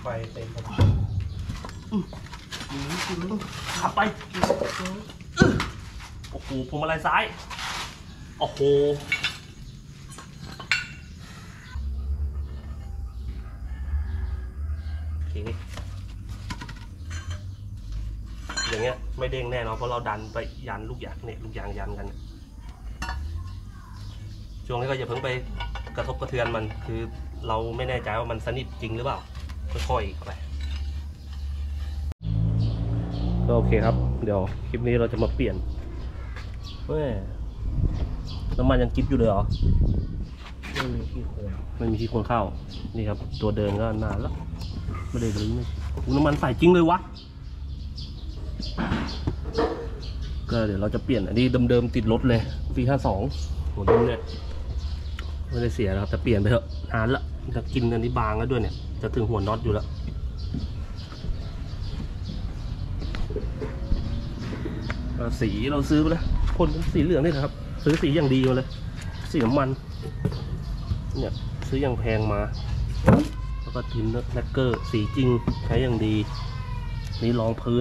เต็มขับไปโอ้โหพวงมาลัยซ้ายโอ้โหโอเคอย่างเงี้ยไม่เด้งแน่นอนเพราะเราดันไปยันลูกยางเนี่ยลูกยางยันกันช่วงนี้ก็อย่าเพิ่งไปกระทบกระเทือนมันคือเราไม่แน่ใจว่ามันสนิทจริงหรือเปล่าค่อยๆไปก็โอเคครับเดี๋ยวคลิปนี้เราจะมาเปลี่ยนน้ำมันยังกิ๊บอยู่เลยเหรอไม่มีขี้โคลนเข้านี่ครับตัวเดินก็นานแล้วไม่ได้รื้อน้ำมันใส่จริงเลยวะก็เดี๋ยวเราจะเปลี่ยนอันนี้เดิมๆติดรถเลยปี52หัวดุมเนี่ยไม่ได้เสียนะครับแต่เปลี่ยนไปเถอะนานละจะกินอันนี้บางแล้วด้วยเนี่ยจะถึงหัวน็อตอยู่แล้วสีเราซื้อไปแล้วพ่นสีเหลืองนี่นะครับซื้อสีอย่างดีมาเลยสีน้ำมันเนี่ยซื้ออย่างแพงมาแล้วก็ทินแลกเกอร์สีจริงใช้อย่างดีนี่รองพื้น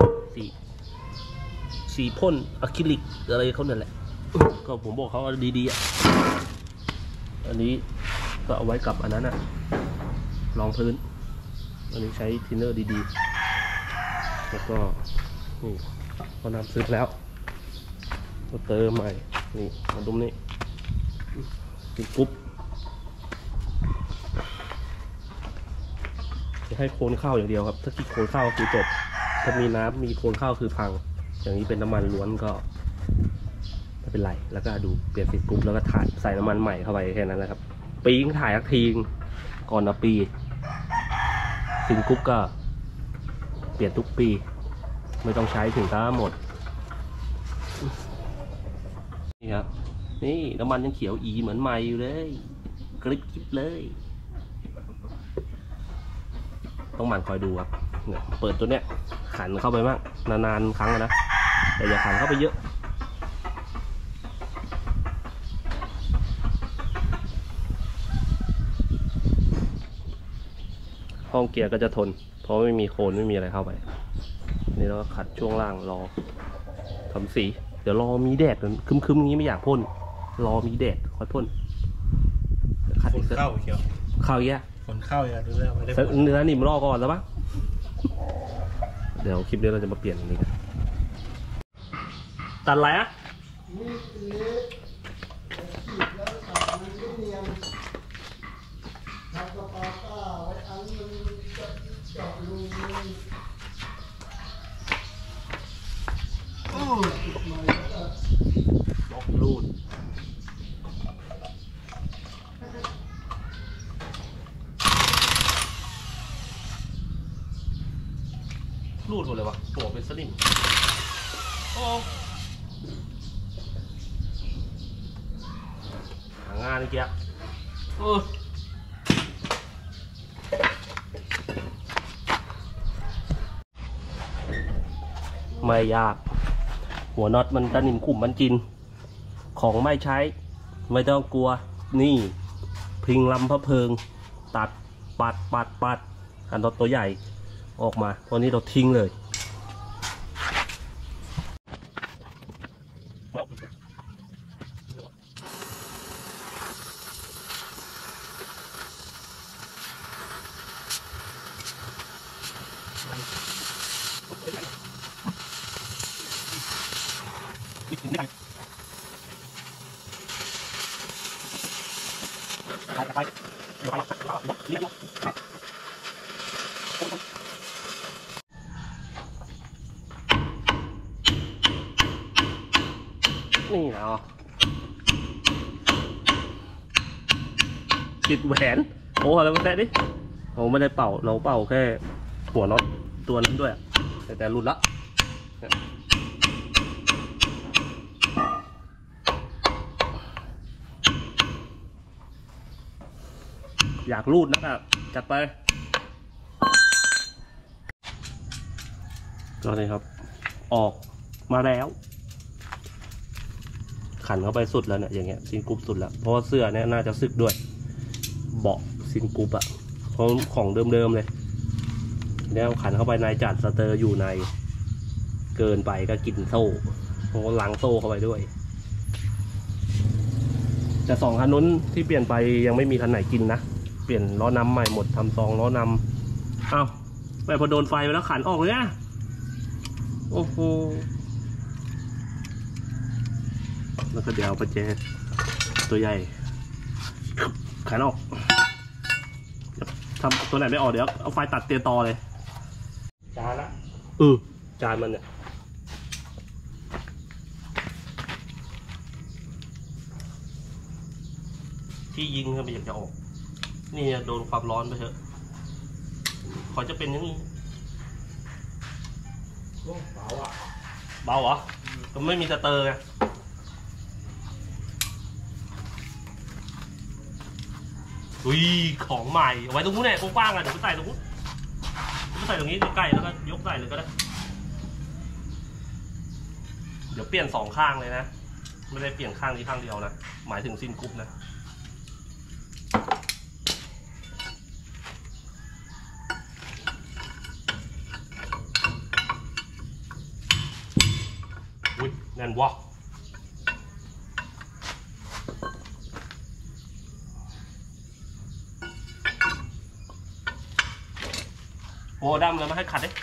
สีพ่นอะคริลิกอะไรเขาเนี่ยแหละก็ผมบอกเขาดีๆอ่ะอันนี้ก็เอาไว้กับอันนั้นอะรองพื้นอันนี้ใช้ทินเนอร์ดีๆแล้วก็นี่พอนำซื้อแล้วก็เติมใหม่นี่มาดุมนี่ติดปุ๊บจะให้โคนเข้าอย่างเดียวครับถ้าที่โคนเข้าคือจบถ้ามีน้ำมีโคนเข้าคือพังอย่างนี้เป็นน้ำมันล้วนก็ไม่เป็นไรแล้วก็ดูเปลี่ยนติดปุ๊บแล้วก็ถ่ายใส่น้ำมันใหม่เข้าไปแค่นั้นแหละครับปีงถ่ายสักทีก่อนปีสินกุ๊บก็เปลี่ยนทุกปีไม่ต้องใช้ถึงทั้งหมดนี่ครับนี่น้ำมันยังเขียวอีเหมือนใหม่อยู่เลยกริบกริบเลยต้องหมั่นคอยดูครับเนี่ยเปิดตัวเนี้ยขันเข้าไปบ้างนานๆครั้งนะแต่อย่าขันเข้าไปเยอะห้องเกียร์ก็จะทนเพราะไม่มีโคนไม่มีอะไรเข้าไปนี่เราก็ขัดช่วงล่างรอทำสีเดี๋ยวรอมีแดดคึมๆงี้ไม่อยากพ่นรอมีแดดค่อยพ่นขัดอีกเข้าเขียวเข้าเยอะคนเข้าอย่าดูแล้วไม่ได้เนื้อนิ่มรอก่อนแล้วปะเดี๋ยวคลิปนี้เราจะมาเปลี่ยนอันนี้กันตัดอะไรอะบอกรูดรูดหมดเลยวะตัวเป็นสลิมโอ้หางานนี่เกียร์ไม่ยากหัวน็อตมันตะนิ่มขุ่มมันจินของไม่ใช้ไม่ต้องกลัวนี่พิงลำพะเพิงตัดปัดอันน็อตตัวใหญ่ออกมาตอนนี้เราทิ้งเลยนี่เนาะติดแหวนโอ้อะไรมาแตะดิโอ้ไม่ได้เป่าเราเป่าแค่หัวน็อตตัวนั้นด้วยแต่หลุดละอยากรูดนะครับจัดไปก็เลยครับออกมาแล้วขันเข้าไปสุดแล้วเนี่ยอย่างเงี้ยซินกรุ๊ปสุดแล้วเพราะว่าเสื้อเนี่ยน่าจะซึกด้วยเบาะซินกรุ๊ปอะเพราะของเดิมๆเลยแล้วขันเข้าไปในจัดสเตอร์อยู่ในเกินไปก็กินโซ่ผมก็ล้างโซ่เข้าไปด้วยแต่2 คันนู้นที่เปลี่ยนไปยังไม่มีคันไหนกินนะเปลี่ยนล้อนำใหม่หมดทำซองล้อนำอ้าวไปพอโดนไฟไปแล้วขันออกเลยนะโอ้โหแล้วก็เดี๋ยวเอาประแจตัวใหญ่ขันออกทำตัวไหนไม่ออกเดี๋ยวเอาไฟตัดเตียต่อเลยจานละจานมันเนี่ยที่ยิงก็ไม่อยากจะออกนี่โดนความร้อนไปเถอะขอจะเป็นอย่างนี้เบาอ่ะเบาเหรอก็ไม่มีสเตอร์ไงอุ้ยของใหม่เอาไว้ตรงนู้นแหละกว้างๆอ่ะเดี๋ยวไปใส่ตรงนู้นใส่ตรงนี้ใกล้ๆแล้วก็ยกใส่เลยก็ได้เดี๋ยวเปลี่ยน2 ข้างเลยนะไม่ได้เปลี่ยนข้างนี้ข้างเดียวนะหมายถึงซินกรุ๊ปนะอุ้ยแน่นวะโอ้ดำเลยมาให้ขัดดิ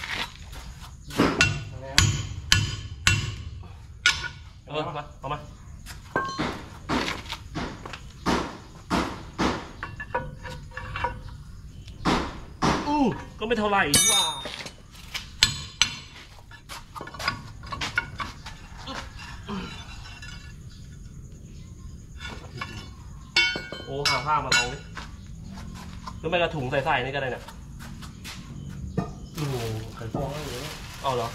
มาเอามาก็ไม่เท่าไหร่ว่าโอ้หาผ้ามาลองดิหรือไม่กระถุงใส่นี่ก็ได้เนี่ยไข่ฟองอะไรอย่างเงี้ยเอาเหรอ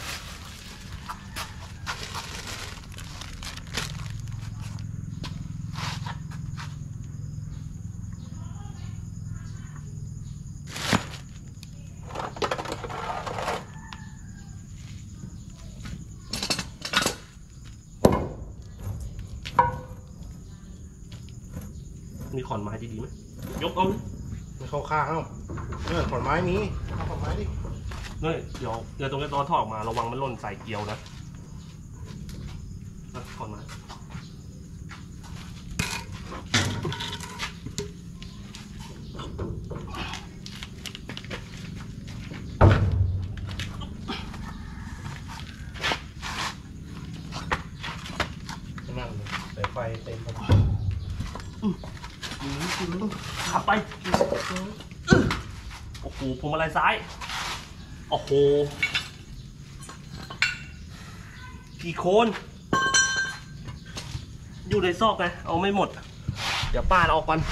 มีขอนไม้ดีๆไหมยกเอาไม่เข้าข้างเอาขอนไม้มีเอาขอนไม้ดิเดี๋ยวตรงนี้ตอนถอดออกมาระวังมันหล่นใส่เกลียวนะขอนไม้นั่งใส่ไฟเต็มขับไปโอ้โหพวงมาลัยซ้ายโอ้โหกี่โคนอยู่ในซอกไงเอาไม่หมดเดี๋ยวป้าออกกัน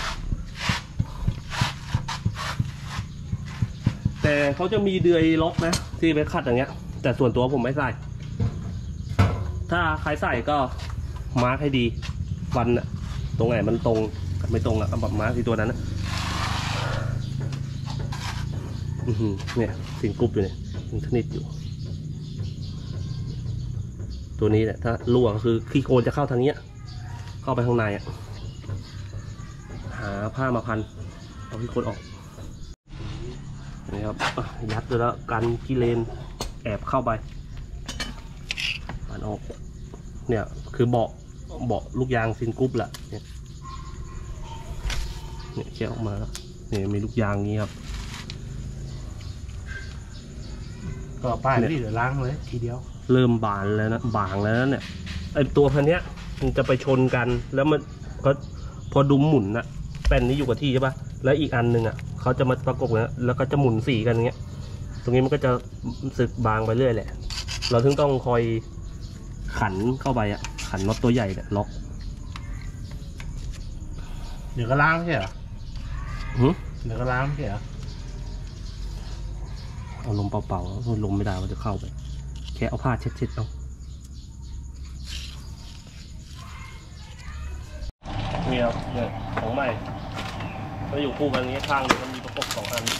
แต่เขาจะมีเดือยล็อกนะที่ไปขัดอย่างเงี้ยแต่ส่วนตัวผมไม่ใส่ถ้าใครใส่ก็มาร์คให้ดีฟันอะตรงไหนมันตรงไม่ตรงอะแบบมาร์คที่ตัวนั้นนะเนี่ยสินกรุ๊ปอยู่เนี่ยยังสนิทอยู่ตัวนี้แหละถ้ารั่วก็คือขี้โคลนจะเข้าทางเนี้ยเข้าไปข้างในอ่ะหาผ้ามาพันเอาขี้โคลนออกนี่ครับยัดแล้วกันขี้เลนแอบเข้าไปพันออกเนี่ยคือเบาะลูกยางซินกรุ๊ปแหละเนี่ยแค่ออกมาเนี่ยมีลูกยางนี้ครับก็ป้ายนี่เดี๋ยวล้างเลยทีเดียวเริ่มบานแล้วนะบางแล้วนะเนี่ยไอตัวพันเนี้ยมันจะไปชนกันแล้วมันก็พอดุมหมุนนะแป้นนี้อยู่กับที่ใช่ปะแล้วอีกอันหนึ่งอ่ะเขาจะมาประกบนะแล้วก็จะหมุนสีกันอย่างเงี้ยตรงนี้มันก็จะสึกบางไปเรื่อยแหละเราถึงต้องคอยขันเข้าไปอ่ะขันน็อตตัวใหญ่เนี่ยล็อกเดี๋ยวก็ล้างใช่เหรอเดี๋ยวก็ล้างใช่เหรอเอาลมเป่าๆลมไม่ได้มันจะเข้าไปแค่เอาผ้าเช็ดๆเอาเนี่ยของใหม่ก็อยู่คู่กันนี้ข้างนึงมันมีประกบ2 อัน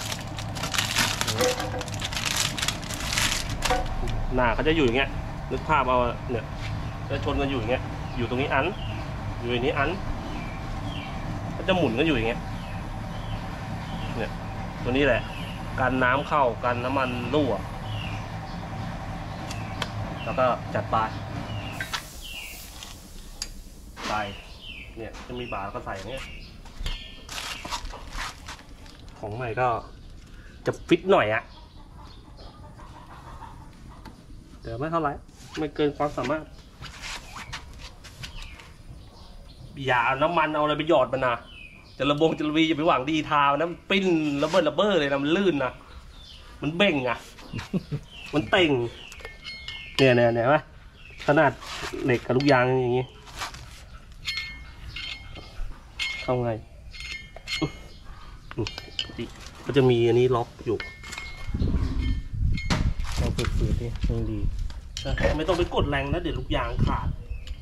หน้าเขาจะอยู่อย่างเงี้ยนึกภาพเอาเนี่ยจะชนกันอยู่อย่างเงี้ยอยู่ตรงนี้อันอยู่ในนี้อันก็จะหมุนกันอยู่อย่างเงี้ยเนี่ยตัวนี้แหละกันน้ำเข้ากันน้ำมันรั่วแล้วก็จัดปลายใส่เนี่ยจะมีบาร์แล้วก็ใส่อย่างเงี้ยของใหม่ก็จะฟิตหน่อยอะเดี๋ยวไม่เท่าไหร่ไม่เกินความสามารถอย่าเอาน้ำมันเอาอะไรไปหยอดมันนะจะระวีอย่าไปหวังดีทาวนะมันปิ้นระเบ้อเลยนะมันลื่นนะมันเบ่งอะมันเต่งเนี่ยไหมขนาดเหล็กกับลูกยางอย่างงี้เข้าไงก็จะมีอันนี้ล็อกอยู่เราฝืดๆนี่ยังดีไม่ต้องไปกดแรงนะเดี๋ยวลูกยางขาด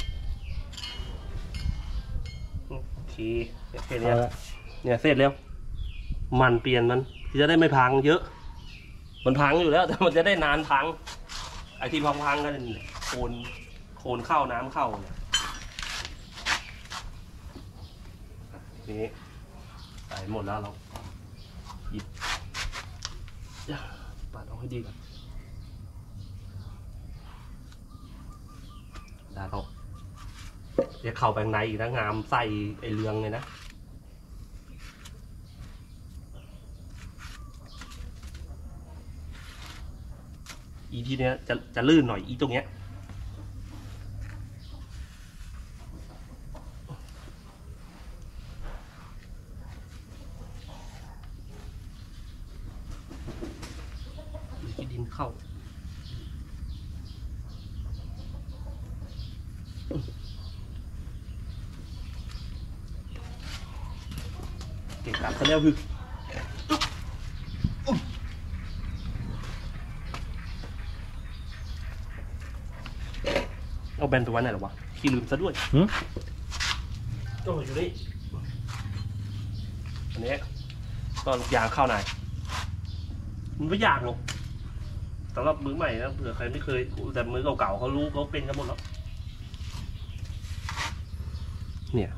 โอเคแค่นี้เนี่ยเสร็จแล้วมันเปลี่ยนมันจะได้ไม่พังเยอะมันพังอยู่แล้วแต่มันจะได้นานพังไอที่พังกันโคนเข้าน้ำเข้าเนี่ยนี่ใส่หมดแล้วเราหยิบปัดเอาให้ดีก่อนได้เขาเดี๋ยวเข้าไปในอีกนะงามใส่ไอเรืองเลยนะอีทีเนี้ยจะลื่นหน่อยอีตรงเนี้ยดินเข้าเก่งกับเขาแล้วคือเอาแบนไปไว้ไหนหรอวะขี้ลืมซะด้วยต้องอยู่นี่อันนี้ก็ลูกยางเข้าในมันไม่ยากหรอกสำหรับมือใหม่นะเผื่อใครไม่เคยแต่มือเก่าๆเขารู้เขาเป็นกันหมดแล้วเนี่ย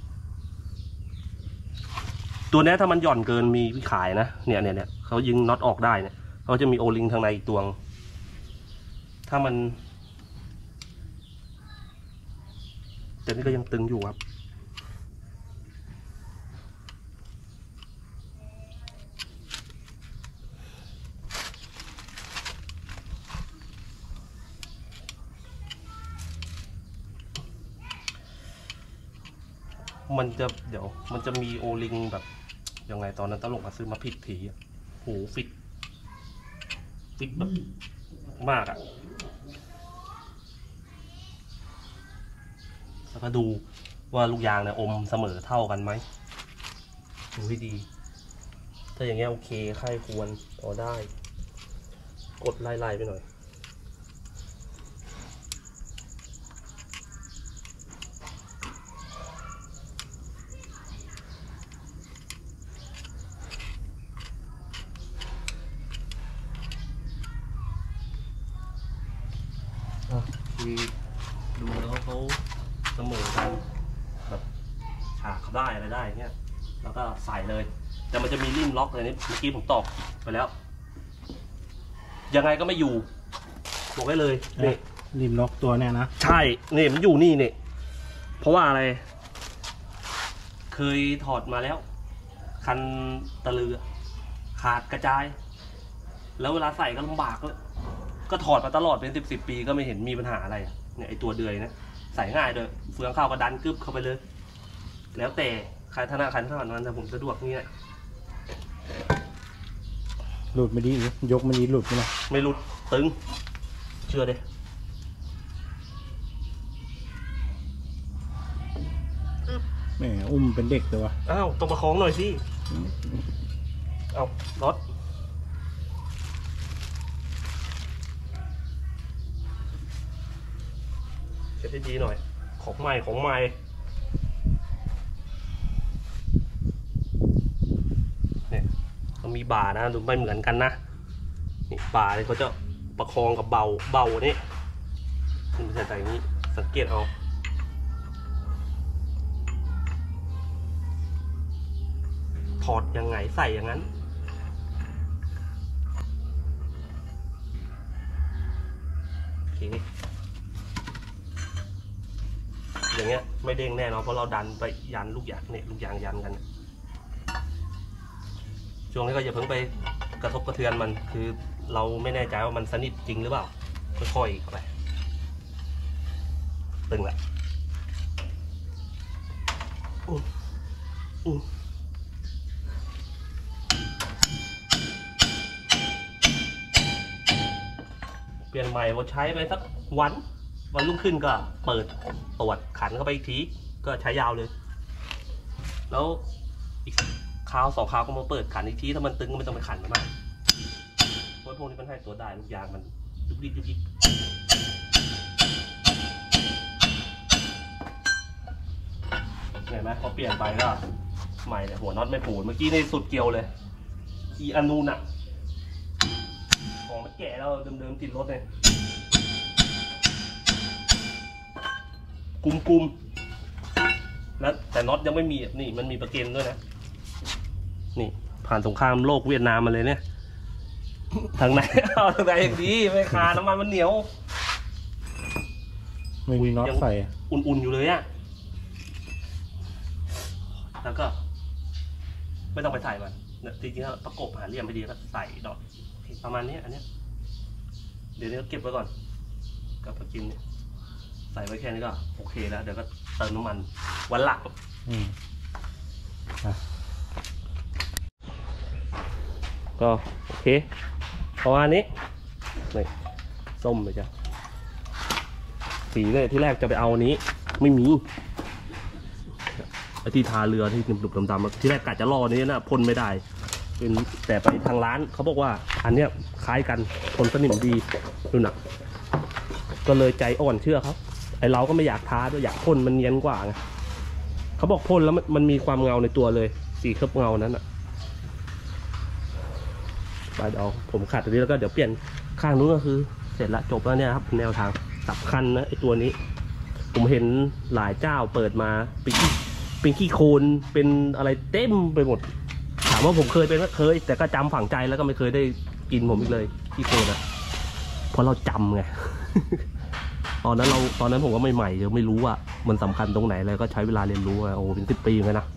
ตัวนี้ถ้ามันหย่อนเกินมีขายนะเนี่ยเขายิงน็อตออกได้เนี่ยเขาจะมีโอลิงทางในอีกตัวถ้ามันแต่นี่ก็ยังตึงอยู่ครับมันจะมีโอลิงแบบยังไงตอนนั้นตลกมาซื้อมาผิดทีโหฟิตแบบมากอะแล้วก็ดูว่าลูกยางเนี่ยอมเสมอเท่ากันไหมดูให้ดีถ้าอย่างเงี้ยโอเคใครควรพอได้กดไล่ไปหน่อยคือดูแล้วเขาเสมอกันแบบฉากเขาได้อะไรได้เงี้ยแล้วก็ใส่เลยแต่มันจะมีริมล็อกเลยนี่เมื่อกี้ผมตอกไปแล้วยังไงก็ไม่อยู่บอกได้เลยนี่ริมล็อกตัวเนี่ยนะใช่นี่มันอยู่นี่เนี่ยเพราะว่าอะไรเคยถอดมาแล้วคันตะลือขาดกระจายแล้วเวลาใส่ก็ลำบากเลยก็ถอดมาตลอดเป็น10 ปีก็ไม่เห็นมีปัญหาอะไรเนี่ยไอตัวเดือยนะใส่ง่ายเลยเฟืองเข้าก็ดันกึบเข้าไปเลยแล้วแต่ใครถนัดนั้นแต่ผมสะดวกนี่แหละหลุดไม่ดียกไม่ดีหลุดไหมไม่หลุดตึงเชื่อเลยแหมอุ้มเป็นเด็กเลยวะอ้าวต้องประคองหน่อยสิเอารถเช็ดให้ดีหน่อยของใหม่เนี่ยต้องมีบ่านะดูไม่เหมือนกันนะนี่บ่าเนี่ยเขาจะประคองกับเบานี่มันจะใส่อย่างนี้สังเกตเอาถอดยังไงใส่อย่างนั้นอย่างเงี้ยไม่เด้งแน่นอนเพราะเราดันไปยันลูกยางเนี่ยลูกยางยันกันช่วงนี้ก็อย่าเพิ่งไปกระทบกระเทือนมันคือเราไม่แน่ใจว่ามันสนิทจริงหรือเปล่าค่อยๆเข้าไปตึงละเปลี่ยนใหม่พอใช้ไปสักวันรุ่งขึ้นก็เปิดตรวจขันเข้าไปอีกทีก็ใช้ยาวเลยแล้วอีกคราว2 คราวก็มาเปิดขันอีกทีถ้ามันตึงก็ไม่ต้องไปขันมากเพราะพวกนี้มันให้ตัวได้ลูกยางมันยุบยิบยุบยิบเห็นไหมพอเปลี่ยนไปก็ใหม่เลยหัวน็อตไม่ปูดเมื่อกี้ในสุดเกลียวเลยอีอันนูนอะของมันแก่แล้วเดิมๆติดรถเลยกุมแล้วแต่น็อตยังไม่มีนี่มันมีประเก็นด้วยนะนี่ผ่านสงครามโลกเวียดนามมาเลยเนี่ยทางไหนเอาทางไหนอย่างนี้ไม่คาน้ำมันเหนียวไม่มีน็อตใส่อุ่นๆอยู่เลยอะแล้วก็ไม่ต้องไปใส่มันจริงๆแล้วประกบหาเหลี่ยมไปดีก็ใส่ดอกประมาณนี้อันนี้เดี๋ยวเก็บไว้ก่อนกับประกินเนี่ยใส่ไว้แค่นี้ก็โอเคแล้วเดี๋ยวก็เติมน้ำมันวันหลักก็โอเคประมาณนี้นี่ส้มเลยจ้ะสีเลยที่แรกจะไปเอานี้ไม่มีไอ้ที่ทาเรือที่ดุบๆดำๆที่แรกกะจะรอนี้นะพ่นไม่ได้เป็นแต่ไปทางร้านเขาบอกว่าอันเนี้ยคล้ายกันทนสนิมดีดูหนักก็เลยใจอ่อนเชื่อครับไอเราก็ไม่อยากทาด้วยอยากพ่นมันเนียนกว่าไงเขาบอกพ่นแล้วมันมีความเงาในตัวเลยสีเคลือบเงานั้นอ่ะไปเดี๋ยวผมขัดตัวนี้แล้วก็เดี๋ยวเปลี่ยนข้างนู้นก็คือเสร็จละจบแล้วเนี่ยครับแนวทางสำคัญนะไอตัวนี้ผมเห็นหลายเจ้าเปิดมาเป็นขี้โคลนเป็นอะไรเต็มไปหมดถามว่าผมเคยเป็นก็เคยแต่ก็จำฝังใจแล้วก็ไม่เคยได้กินผมอีกเลยขี้โคลนอ่ะเพราะเราจำไง ตอนนั้นผมก็ใหม่ๆยังไม่รู้ว่ามันสำคัญตรงไหนเลยก็ใช้เวลาเรียนรู้โอ้เป็น10 ปีเลยนะ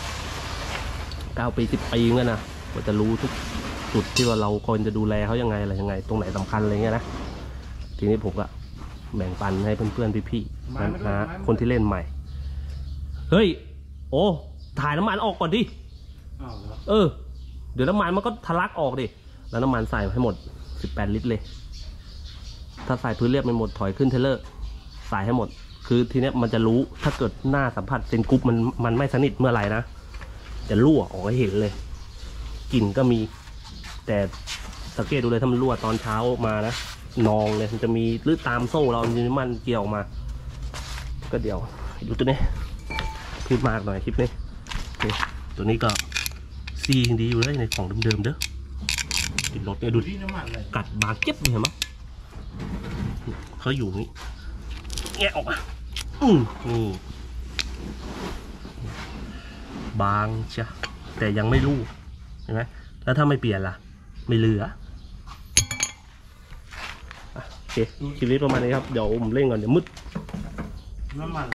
9 ปี 10 ปีเงี้ยนะก็จะรู้ทุกจุดที่ว่าเราควรจะดูแลเขายังไงอะไรยังไงตรงไหนสำคัญอะไรเงี้ยนะทีนี้ผมก็แบ่งปันให้เพื่อนๆพี่ๆนะคนที่เล่นใหม่เฮ้ยโอ้ถ่ายน้ำมันออกก่อนดิเดี๋ยวน้ำมันมันก็ทะลักออกดิแล้วน้ำมันใส่ให้หมด18 ลิตรเลยถ้าใส่พื้นเรียบไม่หมดถอยขึ้นเทเลอร์ใส่ให้หมดคือทีเนี้ยมันจะรู้ถ้าเกิดหน้าสัมผัสเซนกรุ๊ปมันไม่สนิทเมื่อไหร่นะจะรั่วออกให้เห็นเลยกลิ่นก็มีแต่สังเกตดูเลยถ้ามันรั่วตอนเช้ามานะนองเลยมันจะมีหรือตามโซ่เรามีมันเกี่ยวออกมาก็เดี๋ยวดูตัวนี้พูดมากหน่อยคลิปนี้ตัวนี้ก็ซีดีอยู่เลยในของเดิมๆเด้อติดรถเนี่ยดูกัดบางเจ็บเลยเห็นไหมเขาอยู่นี่แงะออกมานี่บางใช่แต่ยังไม่รู้เห็นไหมแล้วถ้าไม่เปลี่ยนล่ะไม่เหลือโอเคคลิปนี้ประมาณนี้ครับเดี๋ยวผมเล่นก่อนเดี๋ยวมืดน้ำมัน